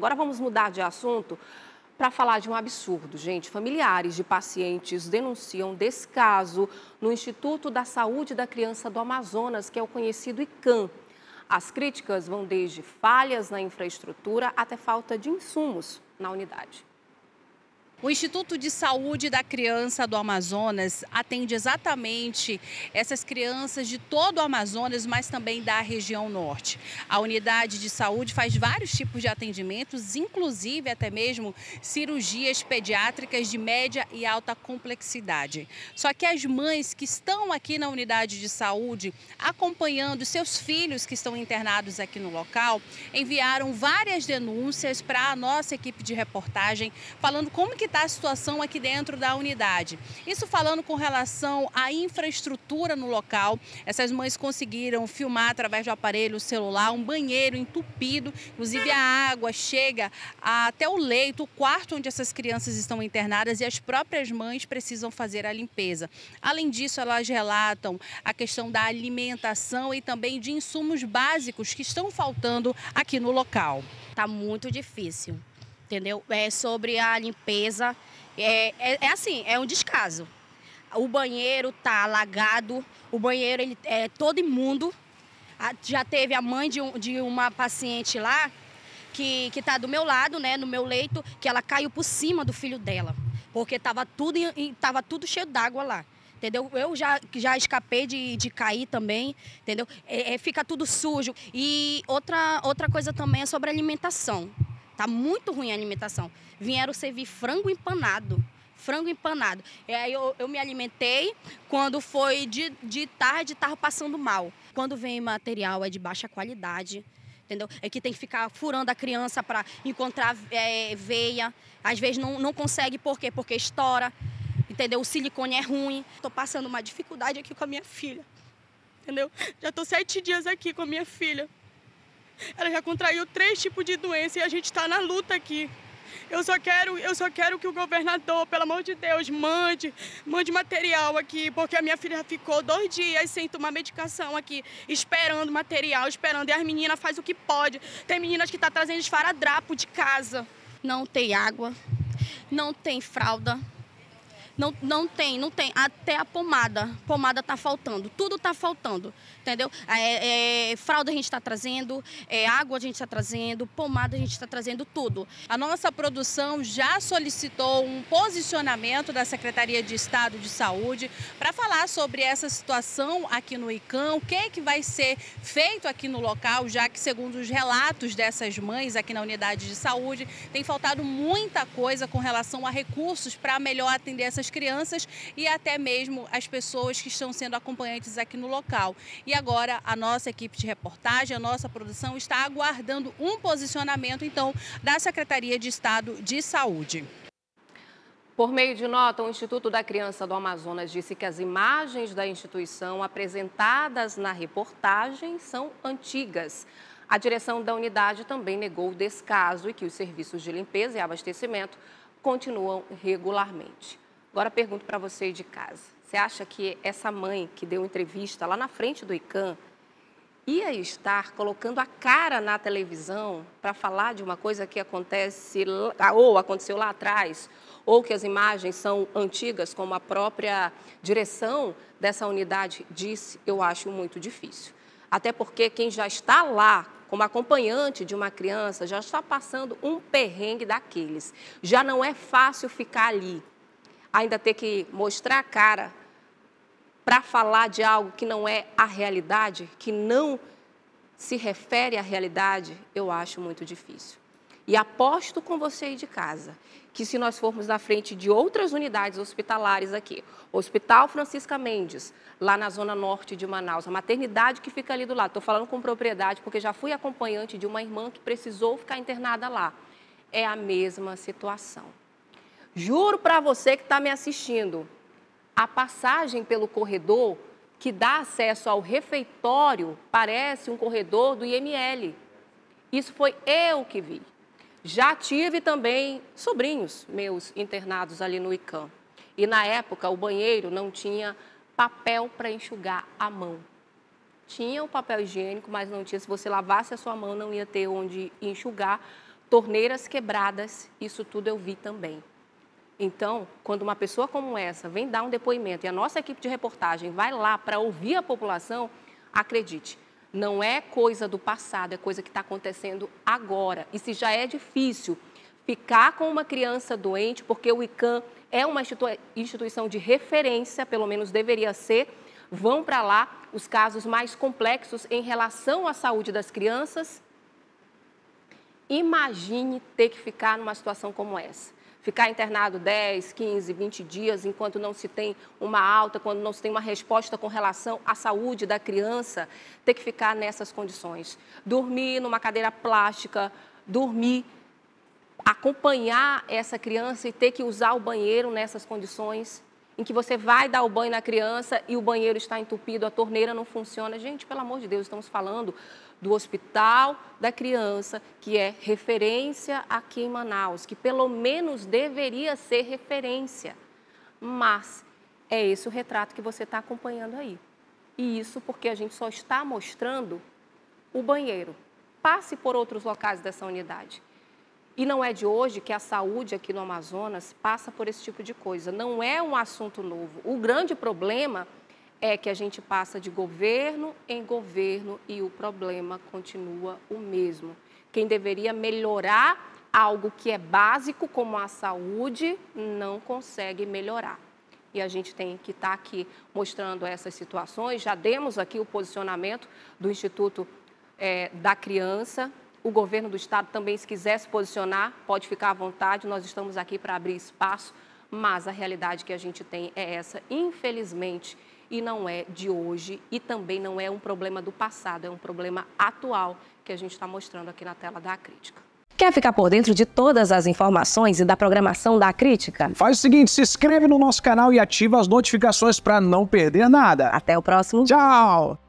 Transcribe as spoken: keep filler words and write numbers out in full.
Agora vamos mudar de assunto para falar de um absurdo, gente. Familiares de pacientes denunciam descaso no Instituto da Saúde da Criança do Amazonas, que é o conhecido ICAM. As críticas vão desde falhas na infraestrutura até falta de insumos na unidade. O Instituto de Saúde da Criança do Amazonas atende exatamente essas crianças de todo o Amazonas, mas também da região norte. A unidade de saúde faz vários tipos de atendimentos, inclusive até mesmo cirurgias pediátricas de média e alta complexidade. Só que as mães que estão aqui na unidade de saúde, acompanhando seus filhos que estão internados aqui no local, enviaram várias denúncias para a nossa equipe de reportagem, falando como que está a situação aqui dentro da unidade. Isso falando com relação à infraestrutura no local. Essas mães conseguiram filmar através do aparelho celular um banheiro entupido, inclusive a água chega até o leito, o quarto onde essas crianças estão internadas, e as próprias mães precisam fazer a limpeza. Além disso, elas relatam a questão da alimentação e também de insumos básicos que estão faltando aqui no local. Tá muito difícil. Entendeu? É sobre a limpeza, é, é, é assim, é um descaso. O banheiro tá alagado, o banheiro ele é todo imundo. Já teve a mãe de, um, de uma paciente lá, que que tá do meu lado, né, no meu leito, que ela caiu por cima do filho dela, porque tava tudo, tava tudo cheio d'água lá. Entendeu? Eu já, já escapei de, de cair também, entendeu? É, é, fica tudo sujo. E outra, outra coisa também é sobre a alimentação. Tá muito ruim a alimentação. Vieram servir frango empanado. Frango empanado. E aí eu, eu me alimentei, quando foi de, de tarde, estava passando mal. Quando vem material é de baixa qualidade, entendeu? É que tem que ficar furando a criança para encontrar é, veia. Às vezes não, não consegue, por quê? Porque estoura, entendeu? O silicone é ruim. Estou passando uma dificuldade aqui com a minha filha, entendeu? Já estou sete dias aqui com a minha filha. Ela já contraiu três tipos de doença e a gente está na luta aqui. Eu só quero, eu só quero que o governador, pelo amor de Deus, mande, mande material aqui, porque a minha filha já ficou dois dias sem tomar medicação aqui, esperando material, esperando. E as meninas fazem o que pode. Tem meninas que estão tá trazendo esparadrapo de casa. Não tem água, não tem fralda. Não, não tem, não tem. Até a pomada. Pomada está faltando. Tudo está faltando. Entendeu? É, é, fralda a gente está trazendo, é, água a gente está trazendo, pomada a gente está trazendo, tudo. A nossa produção já solicitou um posicionamento da Secretaria de Estado de Saúde para falar sobre essa situação aqui no ICAM, o que é que vai ser feito aqui no local, já que, segundo os relatos dessas mães aqui na unidade de saúde, tem faltado muita coisa com relação a recursos para melhor atender essas crianças e até mesmo as pessoas que estão sendo acompanhantes aqui no local. E agora a nossa equipe de reportagem, a nossa produção está aguardando um posicionamento, então, da Secretaria de Estado de Saúde. Por meio de nota, o Instituto da Criança do Amazonas disse que as imagens da instituição apresentadas na reportagem são antigas. A direção da unidade também negou o descaso e que os serviços de limpeza e abastecimento continuam regularmente. Agora pergunto para você de casa, você acha que essa mãe que deu entrevista lá na frente do ICAM ia estar colocando a cara na televisão para falar de uma coisa que acontece ou aconteceu lá atrás, ou que as imagens são antigas, como a própria direção dessa unidade disse? Eu acho muito difícil. Até porque quem já está lá como acompanhante de uma criança já está passando um perrengue daqueles. Já não é fácil ficar ali. Ainda ter que mostrar a cara para falar de algo que não é a realidade, que não se refere à realidade, eu acho muito difícil. E aposto com você aí de casa, que se nós formos na frente de outras unidades hospitalares aqui, Hospital Francisca Mendes, lá na zona norte de Manaus, a maternidade que fica ali do lado, estou falando com propriedade porque já fui acompanhante de uma irmã que precisou ficar internada lá, é a mesma situação. Juro para você que está me assistindo, a passagem pelo corredor que dá acesso ao refeitório parece um corredor do I M L. Isso foi eu que vi. Já tive também sobrinhos meus internados ali no ICAM. E na época o banheiro não tinha papel para enxugar a mão. Tinha o papel higiênico, mas não tinha. Se você lavasse a sua mão, não ia ter onde enxugar. torneiras quebradas, isso tudo eu vi também. Então, quando uma pessoa como essa vem dar um depoimento e a nossa equipe de reportagem vai lá para ouvir a população, acredite, não é coisa do passado, é coisa que está acontecendo agora. E se já é difícil ficar com uma criança doente, porque o ICAM é uma instituição de referência, pelo menos deveria ser, vão para lá os casos mais complexos em relação à saúde das crianças. Imagine ter que ficar numa situação como essa. Ficar internado dez, quinze, vinte dias enquanto não se tem uma alta, quando não se tem uma resposta com relação à saúde da criança, ter que ficar nessas condições. Dormir numa cadeira plástica, dormir, acompanhar essa criança e ter que usar o banheiro nessas condições, em que você vai dar o banho na criança e o banheiro está entupido, a torneira não funciona. Gente, pelo amor de Deus, estamos falando do Hospital da Criança, que é referência aqui em Manaus, que pelo menos deveria ser referência. Mas é esse o retrato que você está acompanhando aí. E isso porque a gente só está mostrando o banheiro. Passe por outros locais dessa unidade. E não é de hoje que a saúde aqui no Amazonas passa por esse tipo de coisa. Não é um assunto novo. O grande problema é que a gente passa de governo em governo e o problema continua o mesmo. Quem deveria melhorar algo que é básico, como a saúde, não consegue melhorar. E a gente tem que estar aqui mostrando essas situações. Já demos aqui o posicionamento do Instituto é, da Criança. O governo do estado também, se quiser se posicionar, pode ficar à vontade. Nós estamos aqui para abrir espaço, mas a realidade que a gente tem é essa, infelizmente, e não é de hoje e também não é um problema do passado, é um problema atual que a gente está mostrando aqui na tela da Crítica. Quer ficar por dentro de todas as informações e da programação da Crítica? Faz o seguinte, se inscreve no nosso canal e ativa as notificações para não perder nada. Até o próximo. Tchau!